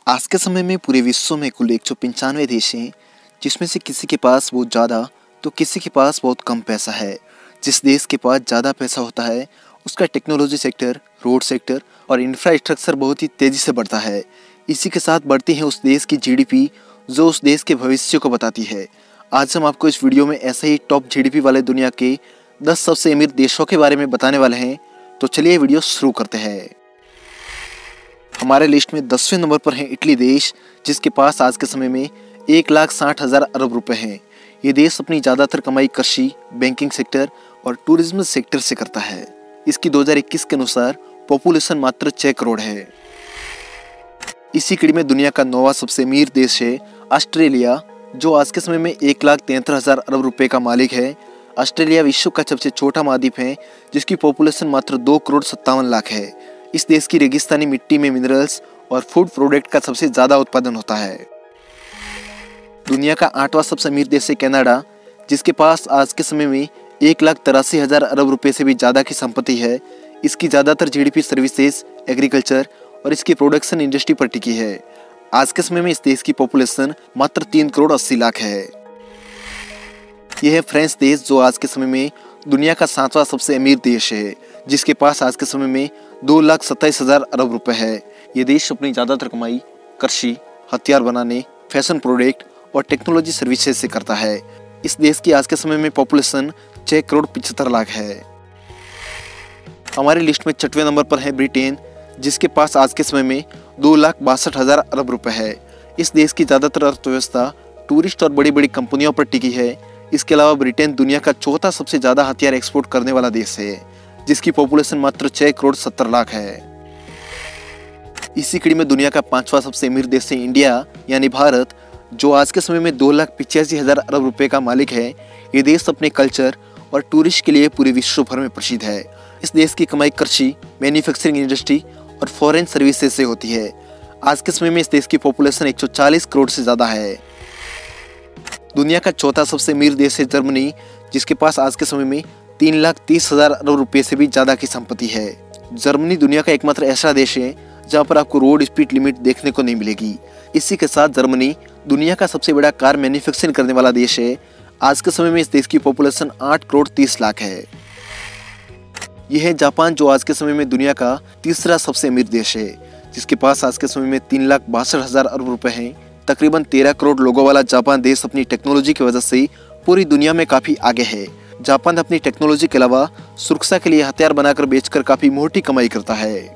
आज के समय में पूरे विश्व में कुल 195 देश हैं, जिसमें से किसी के पास बहुत ज़्यादा तो किसी के पास बहुत कम पैसा है। जिस देश के पास ज़्यादा पैसा होता है उसका टेक्नोलॉजी सेक्टर, रोड सेक्टर और इंफ्रास्ट्रक्चर बहुत ही तेज़ी से बढ़ता है। इसी के साथ बढ़ती है उस देश की जीडीपी, जो उस देश के भविष्य को बताती है। आज हम आपको इस वीडियो में ऐसे ही टॉप जीडीपी वाले दुनिया के 10 सबसे अमीर देशों के बारे में बताने वाले हैं। तो चलिए वीडियो शुरू करते हैं। हमारे लिस्ट में 10वें नंबर पर है इटली देश, जिसके पास आज के समय में 1,60,000 अरब रुपए हैं। ये देश अपनी ज़्यादातर कमाई कृषि, बैंकिंग सेक्टर और टूरिज्म सेक्टर से करता है। इसकी 2021 के अनुसार पॉपुलेशन मात्र 6 करोड़ है। इसी कड़ी में दुनिया का 9वां सबसे अमीर देश है ऑस्ट्रेलिया, जो आज के समय में 1,73,000 अरब रुपए का मालिक है। ऑस्ट्रेलिया विश्व का सबसे छोटा महाद्वीप है, जिसकी पॉपुलेशन मात्र 2,57,00,000 है। इस देश की रेगिस्तानी मिट्टी में मिनरल्स और फूड प्रोडक्ट का सबसे ज़्यादा उत्पादन होता है। दुनिया का 8वां सबसे अमीर देश है कनाडा, जिसके पास आज के समय में 1,83,000 अरब रुपए से भी ज़्यादा की संपत्ति है। इसकी ज़्यादातर जीडीपी सर्विसेज, एग्रीकल्चर और इसकी प्रोडक्शन इंडस्ट्री पर टिकी है। आज के समय में इस देश की पॉपुलेशन मात्र 3,80,00,000 है। यह है फ्रांस देश, जो आज के समय में दुनिया का 7वां सबसे अमीर देश है, जिसके पास आज के समय में 2,27,000 अरब रुपए है। ये देश अपनी ज़्यादातर कमाई कृषि, हथियार बनाने, फैशन प्रोडक्ट और टेक्नोलॉजी सर्विसेज से करता है। इस देश की आज के समय में पॉपुलेशन 6,75,00,000 है। हमारी लिस्ट में 6वें नंबर पर है ब्रिटेन, जिसके पास आज के समय में 2,62,000 अरब रुपए है। इस देश की ज़्यादातर अर्थव्यवस्था टूरिस्ट और बड़ी बड़ी कंपनियों पर टिकी है। इसके अलावा ब्रिटेन दुनिया का चौथा सबसे ज़्यादा हथियार एक्सपोर्ट करने वाला देश है, जिसकी पॉपुलेशन मात्र 6,70,00,000 है। इसी कड़ी में दुनिया का 5वां सबसे अमीर देश है इंडिया यानी भारत, जो आज के समय में 2,85,000 अरब रुपए का मालिक है। ये देश अपने कल्चर और टूरिस्ट के लिए पूरे विश्व भर में प्रसिद्ध है। इस देश की कमाई कृषि, मैन्युफैक्चरिंग इंडस्ट्री और फॉरेन सर्विसेज से होती है। आज के समय में इस देश की पॉपुलेशन 140 करोड़ से ज़्यादा है। दुनिया का चौथा सबसे अमीर देश है जर्मनी, जिसके पास आज के समय में 3,30,000 अरब रुपये से भी ज़्यादा की संपत्ति है। जर्मनी दुनिया का एकमात्र ऐसा देश है जहां पर आपको रोड स्पीड लिमिट देखने को नहीं मिलेगी। इसी के साथ जर्मनी दुनिया का सबसे बड़ा कार मैन्युफैक्चरिंग करने वाला देश है। आज के समय में इस देश की पॉपुलेशन 8,30,00,000 है। यह है जापान, जो आज के समय में दुनिया का तीसरा सबसे अमीर देश है, जिसके पास आज के समय में 3,62,000 अरब रुपए हैं। तकरीबन 13 करोड़ लोगों वाला जापान देश अपनी टेक्नोलॉजी की वजह से पूरी दुनिया में काफ़ी आगे है। जापान अपनी टेक्नोलॉजी के अलावा सुरक्षा के लिए हथियार बनाकर बेचकर काफ़ी मोटी कमाई करता है।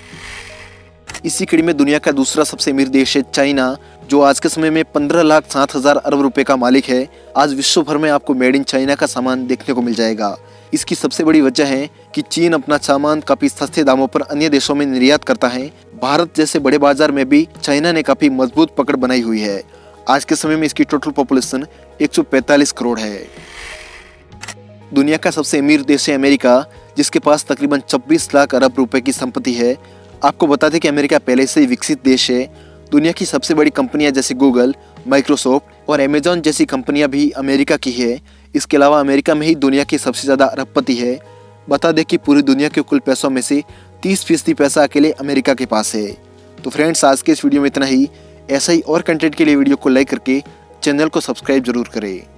इसी कड़ी में दुनिया का दूसरा सबसे अमीर देश है चाइना, जो आज के समय में 15,07,000 अरब रुपए का मालिक है। आज विश्व भर में आपको मेड इन चाइना का सामान देखने को मिल जाएगा। इसकी सबसे बड़ी वजह है कि चीन अपना सामान काफ़ी सस्ते दामों पर अन्य देशों में निर्यात करता है। भारत जैसे बड़े बाजार में भी चाइना ने काफ़ी मजबूत पकड़ बनाई हुई है। आज के समय में इसकी टोटल पॉपुलेशन 145 करोड़ है। दुनिया का सबसे अमीर देश है अमेरिका, जिसके पास तकरीबन 26 लाख अरब रुपए की संपत्ति है। आपको बता दें कि अमेरिका पहले से ही विकसित देश है। दुनिया की सबसे बड़ी कंपनियां जैसे गूगल, माइक्रोसॉफ्ट और अमेजॉन जैसी कंपनियां भी अमेरिका की है। इसके अलावा अमेरिका में ही दुनिया की सबसे ज़्यादा अरबपति है। बता दें कि पूरी दुनिया के कुल पैसों में से 30% पैसा अकेले अमेरिका के पास है। तो फ्रेंड्स, आज के इस वीडियो में इतना ही। ऐसा ही और कंटेंट के लिए वीडियो को लाइक करके चैनल को सब्सक्राइब जरूर करें।